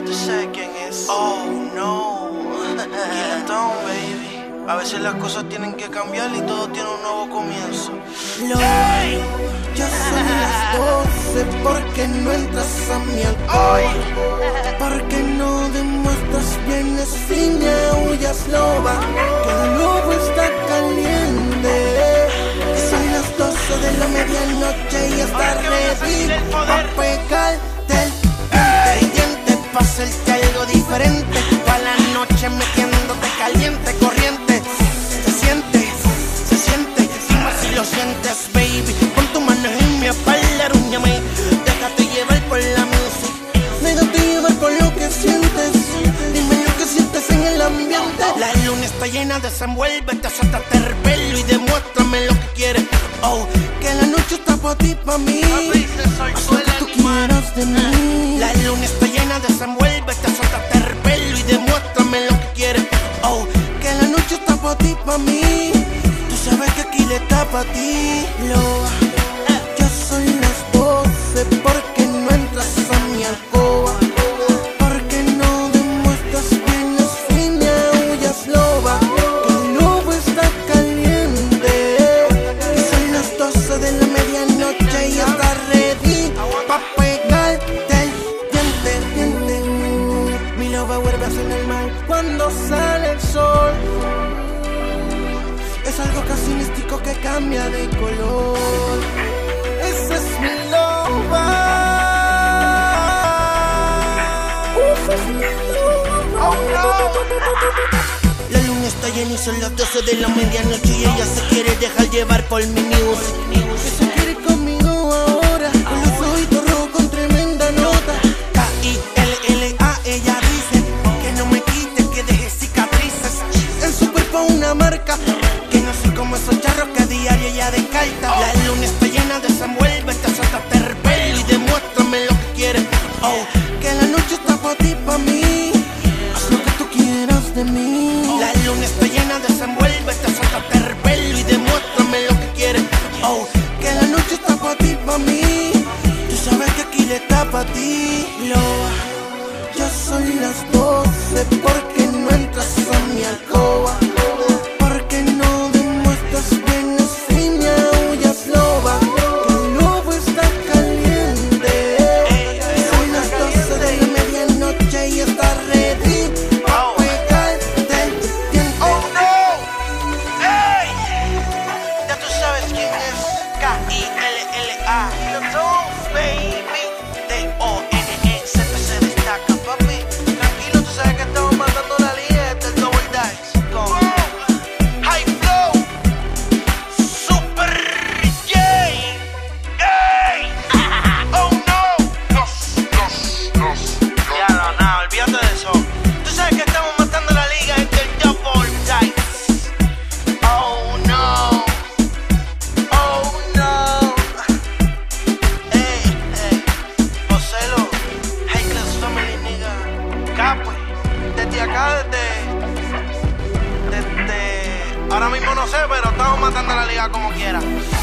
tú sabes quién es. Oh no, Quillatón, baby. A veces las cosas tienen que cambiar y todo tiene un nuevo comienzo. Hey. Ya son las 12, ¿por qué no entras a mi alcohol? ¿Por qué no demuestras bienes fina, huyas loba? Que el lobo está caliente. Son las 12 de la medianoche y está ready pa' pegarte el diente, pa' hacerte algo diferente. Pa' la noche metiéndote caliente, corriente. Se siente, dime si lo sientes, baby. Pon tu mano en mi espalda, arrúñame. Déjate llevar por la música. Déjate llevar por lo que sientes. Dime lo que sientes en el ambiente. La luna está llena, desenvuélvete, suéltate el pelo y demuéstrame lo que quieres. Oh, que la noche está pa' ti, pa' mí. Haz lo que tú quieras de mí. La luna está llena, desenvuélvete, suéltate el pelo y demuéstrame lo que quieres. Oh, que la noche está pa' ti, pa' mí. Tú sabes que aquí le está pa' ti. Ya son las 12, ¿por qué no entras a mi alcoba? ¿Por qué no demuestras que no es fina, huyas loba? Que el lobo está caliente. Y son las 12 de la medianoche y está ready pa' pegarte el diente. Mi loba vuelve a ser normal cuando sale el sol. Es algo casi místico que cambia de color. Esa es mi loba. Oh, no. La luna está llena y son las 12 de la medianoche y ella se quiere dejar llevar por mi music. Que se quiere conmigo ahora, con los ojitos rojos con tremenda nota. K-I-L-L-A, ella dice que no me quite, que deje cicatrices. En su cuerpo una marca. Como esos charros que a diario ella descarta. La luna está llena, desenvuélvete, suéltate el pelo y demuéstrame lo que quieres. Oh, que la noche está pa' ti, pa' mí. Haz lo que tú quieras de mí. La luna está llena, desenvuélvete, suéltate el pelo y demuéstrame lo que quieres. Oh, que la noche está pa' ti, pa' mí. Tú sabes que aquí le está pa' ti. Ya son las 12, ¿por qué no entras a mi alcoba? K-I-L-L-A, Quillatón, baby. D-O-N-E-Z se destaca, papi. Tranquilo, tú sabes que estamos matando la liga del Double Dice. Con High Flow, Super J. ¡Ey! Oh no. Ya no, nada, olvídate de eso. Tú sabes que estamos matando la liga del Double Dice. Oh no. Desde acá, desde ahora mismo no sé, pero estamos matando la liga como quiera.